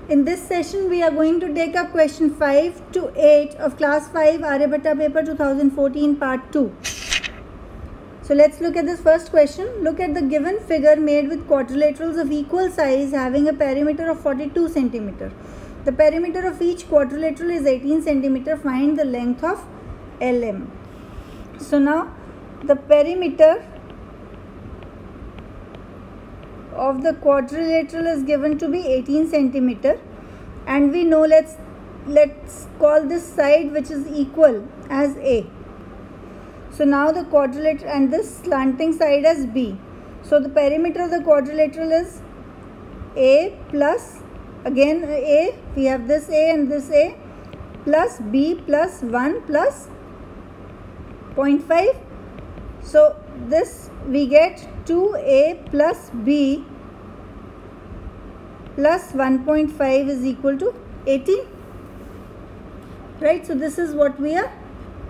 In this session, we are going to take up question 5 to 8 of class 5 Aryabhatta paper 2014 part 2. So let's look at this first question. Look at the given figure made with quadrilaterals of equal size having a perimeter of 42 cm. The perimeter of each quadrilateral is 18 cm. Find the length of LM. So now the perimeter of the quadrilateral is given to be 18 cm, and we know let's call this side which is equal as A. So now the quadrilateral and this slanting side as B. So the perimeter of the quadrilateral is A plus, again A, we have this A and this A, plus B plus 1 plus 0.5. So this we get 2A plus B plus 1.5 is equal to 18. Right? So this is what we are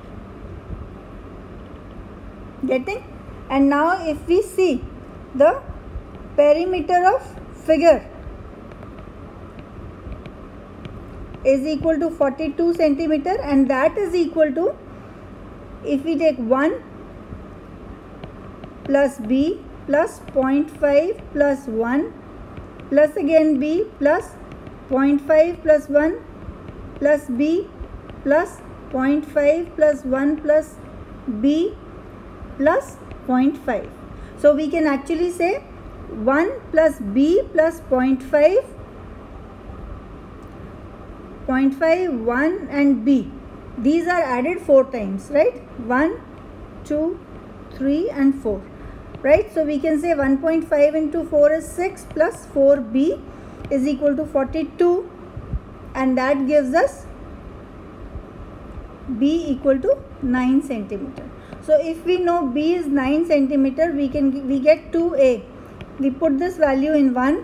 getting. And now if we see the perimeter of figure is equal to 42 cm, and that is equal to, if we take 1 plus B plus 0.5 plus 1 plus again B plus 0.5 plus 1 plus B plus 0.5 plus 1 plus B plus 0.5. So we can actually say 1 plus B plus 0.5, 1 and B. These are added 4 times, right? 1, 2, 3 and 4. Right, so we can say 1.5 into 4 is 6 plus 4B is equal to 42, and that gives us B equal to 9 cm. So if we know B is 9 cm, we get 2A. We put this value in 1.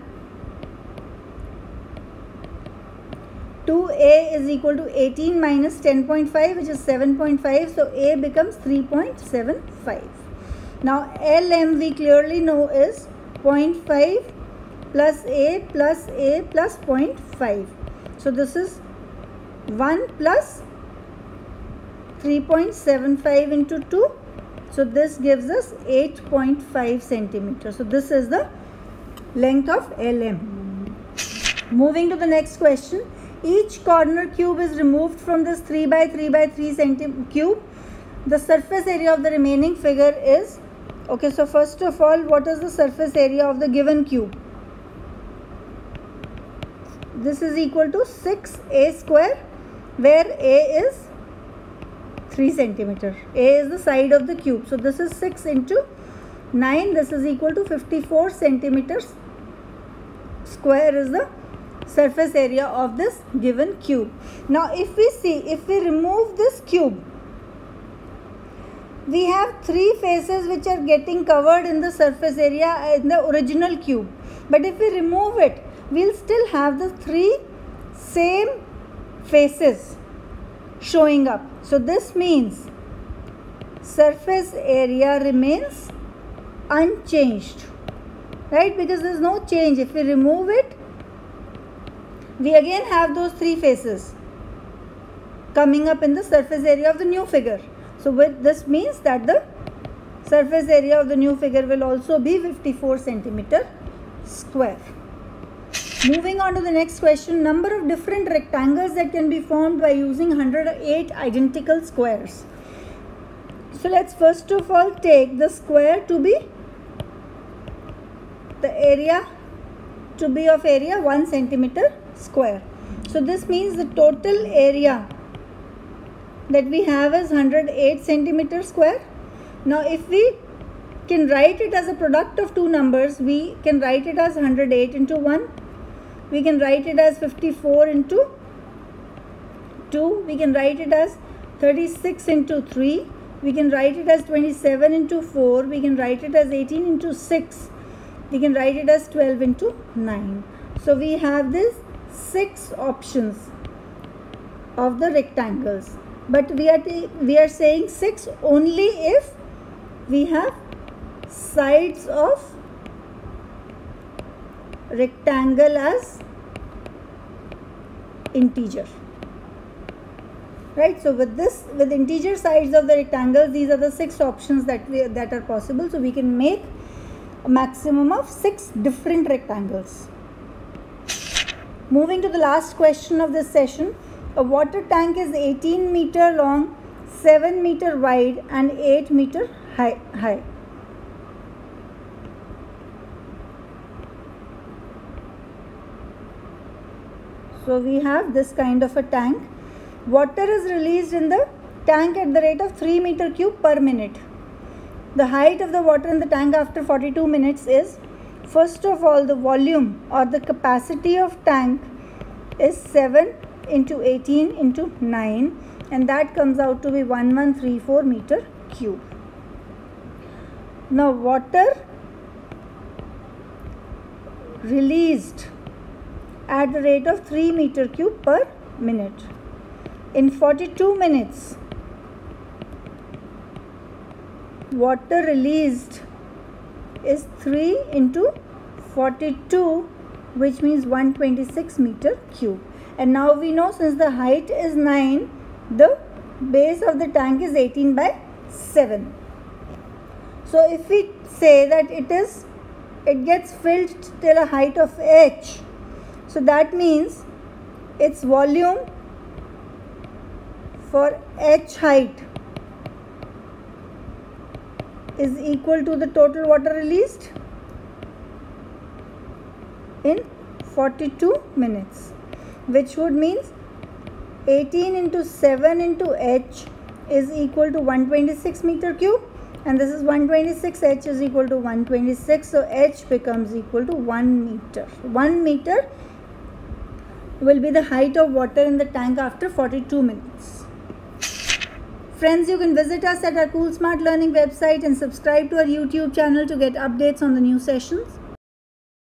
2A is equal to 18 minus 10.5, which is 7.5. So A becomes 3.75. Now LM we clearly know is 0.5 plus A plus A plus 0.5. So this is 1 plus 3.75 into 2. So this gives us 8.5 centimeters. So this is the length of LM. Moving to the next question. Each corner cube is removed from this 3 by 3 by 3 centimeter cube. The surface area of the remaining figure is, okay, so first of all, what is the surface area of the given cube? This is equal to 6A square, where A is 3 centimeter. A is the side of the cube. So this is 6 into 9. This is equal to 54 centimeters square is the surface area of this given cube. Now if we see, if we remove this cube, we have 3 faces which are getting covered in the surface area in the original cube. But if we remove it, we'll still have the 3 same faces showing up. So this means surface area remains unchanged, right? Because there is no change. If we remove it, we again have those 3 faces coming up in the surface area of the new figure. So with this means that the surface area of the new figure will also be 54 centimeter square. Moving on to the next question. Number of different rectangles that can be formed by using 108 identical squares. So let's first of all take the square to be the area to be of area 1 centimeter square. So this means the total area that we have is 108 centimeter square. Now if we can write it as a product of 2 numbers, we can write it as 108 into 1. We can write it as 54 into 2. We can write it as 36 into 3. We can write it as 27 into 4. We can write it as 18 into 6. We can write it as 12 into 9. So we have this 6 options of the rectangles. But we are saying 6 only if we have sides of rectangle as integer. Right, so with integer sides of the rectangles, these are the 6 options that are possible. So we can make a maximum of 6 different rectangles. Moving to the last question of this session, a water tank is 18 meter long, 7 meter wide and 8 meter high. So we have this kind of a tank. Water is released in the tank at the rate of 3 meter cube per minute. The height of the water in the tank after 42 minutes is, first of all, the volume or the capacity of tank is 7 into 18 into 9, and that comes out to be 1134 meter cube. Now water released at the rate of 3 meter cube per minute. In 42 minutes, water released is 3 into 42, which means 126 meter cube. And now we know, since the height is 9, the base of the tank is 18 by 7. So if we say that it gets filled till a height of h, so that means its volume for h height is equal to the total water released in 42 minutes, which would means 18 into 7 into h is equal to 126 meter cube, and this is 126, h is equal to 126, so h becomes equal to 1 meter. 1 meter will be the height of water in the tank after 42 minutes. Friends, you can visit us at our Cool Smart Learning website and subscribe to our YouTube channel to get updates on the new sessions.